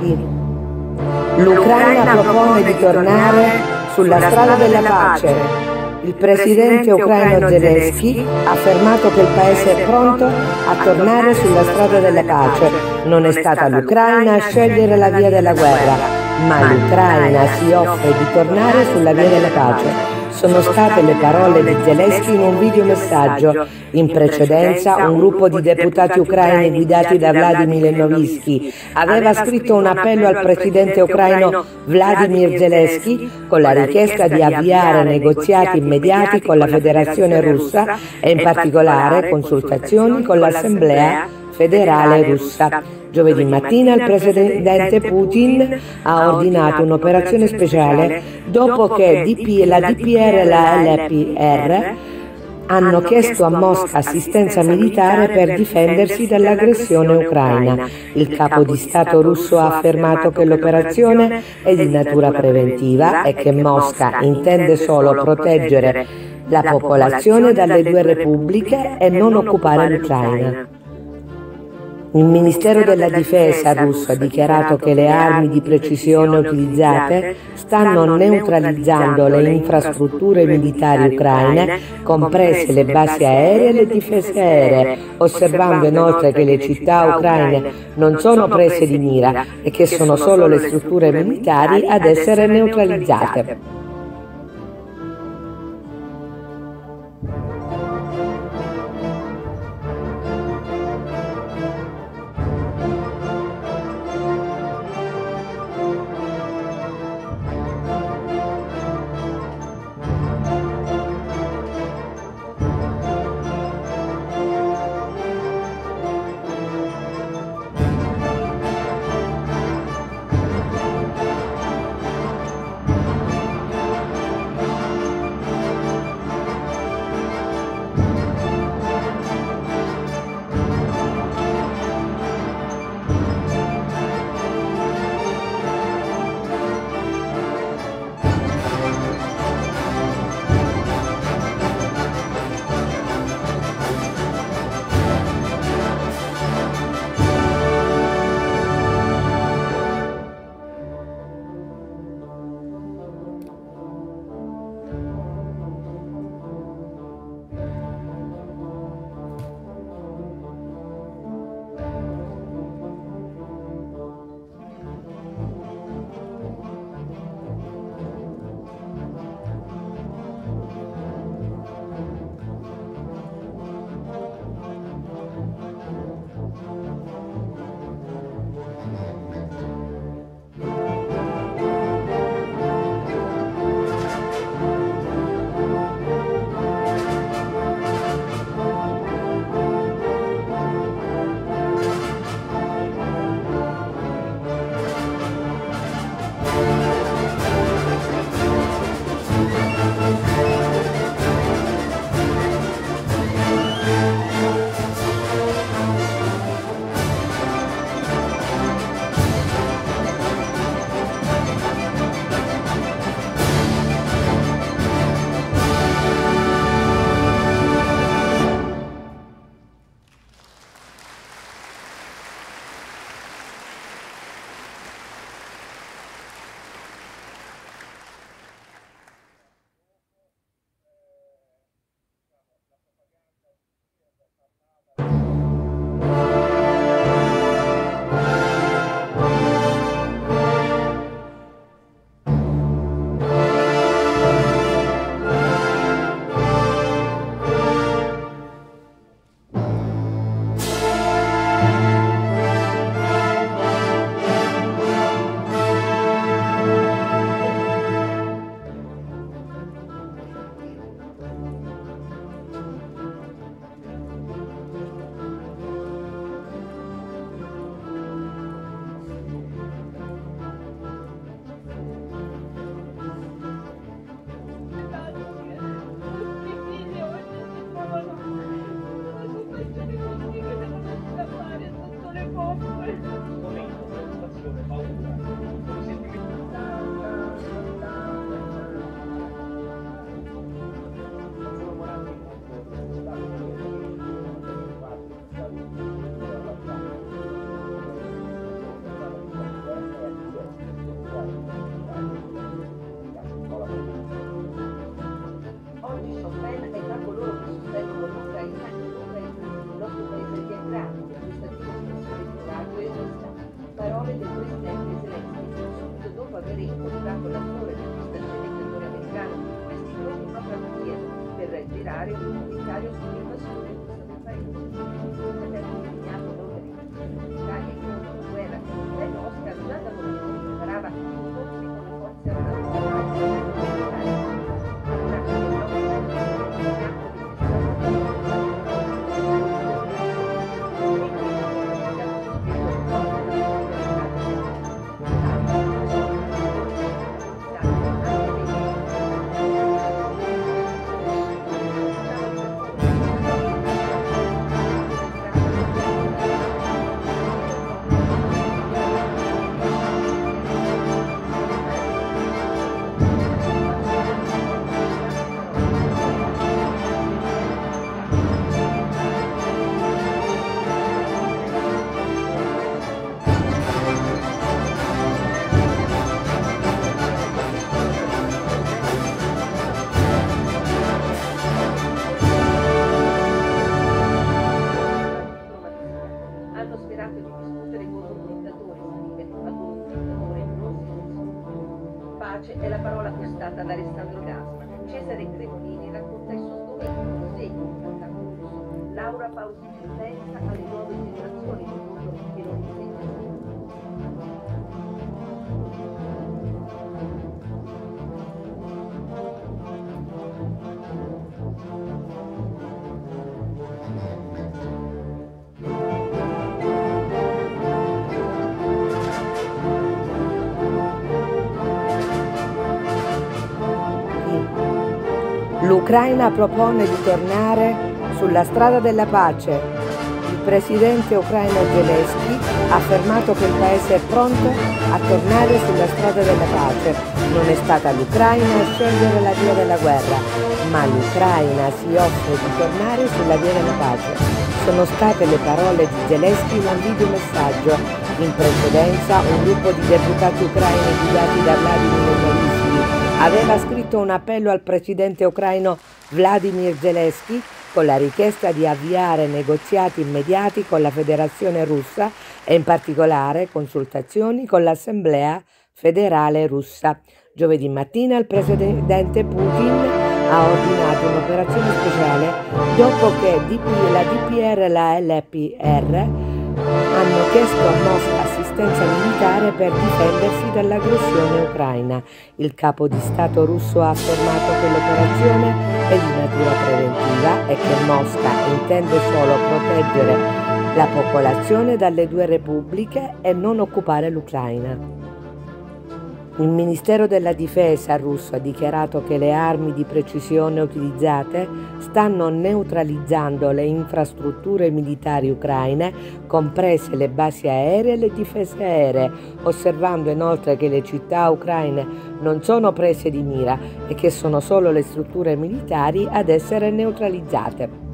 attacchi. L'Ucraina propone di tornare sulla strada della pace. Il presidente ucraino Zelensky ha affermato che il paese è pronto a tornare sulla strada della pace. Non è stata l'Ucraina a scegliere la via della guerra, ma l'Ucraina si offre di tornare sulla via della pace. Sono state le parole di Zelensky in un videomessaggio. In precedenza, un gruppo di deputati ucraini guidati da Vladimir Novisky aveva scritto un appello al presidente ucraino Vladimir Zelensky con la richiesta di avviare negoziati immediati con la Federazione Russa e in particolare consultazioni con l'Assemblea federale russa. Giovedì mattina il presidente Putin ha ordinato un'operazione speciale dopo che la DPR e la LPR hanno chiesto a Mosca assistenza militare per difendersi dall'aggressione ucraina. Il capo di Stato russo ha affermato che l'operazione è di natura preventiva e che Mosca intende solo proteggere la popolazione dalle due repubbliche e non occupare l'Ucraina. Il Ministero della Difesa russo ha dichiarato che le armi di precisione utilizzate stanno neutralizzando le infrastrutture militari ucraine, comprese le basi aeree e le difese aeree, osservando inoltre che le città ucraine non sono prese di mira e che sono solo le strutture militari ad essere neutralizzate. iniziare un unitario sull'invasione russa del paese. Il governo impegnato l'Italia contro la guerra contro Mosca già da luglio preparava incontri con le forze armate. Hanno sperato di discutere con un dittatore, scrive, ma con un dittatore non si discute. Pace è la parola costata ad Alessandro Gasman. Cesare Cremonini racconta il suo sgomento segno di trattato russo. Laura Pausini pensa alle nuove generazioni del mondo che non insegna L'Ucraina propone di tornare sulla strada della pace. Il presidente ucraino Zelensky ha affermato che il paese è pronto a tornare sulla strada della pace. Non è stata l'Ucraina a scegliere la via della guerra, ma l'Ucraina si offre di tornare sulla via della pace. Sono state le parole di Zelensky in un videomessaggio. In precedenza un gruppo di deputati ucraini guidati da Vladimir Zelensky aveva scritto un appello al presidente ucraino Vladimir Zelensky con la richiesta di avviare negoziati immediati con la Federazione Russa e in particolare consultazioni con l'Assemblea federale russa. Giovedì mattina il presidente Putin ha ordinato un'operazione speciale dopo che la DPR e la LPR hanno chiesto a Mosca assistenza militare per difendersi dall'aggressione ucraina. Il capo di Stato russo ha affermato che l'operazione è di natura preventiva e che Mosca intende solo proteggere la popolazione dalle due repubbliche e non occupare l'Ucraina. Il Ministero della Difesa russo ha dichiarato che le armi di precisione utilizzate stanno neutralizzando le infrastrutture militari ucraine, comprese le basi aeree e le difese aeree, osservando inoltre che le città ucraine non sono prese di mira e che sono solo le strutture militari ad essere neutralizzate.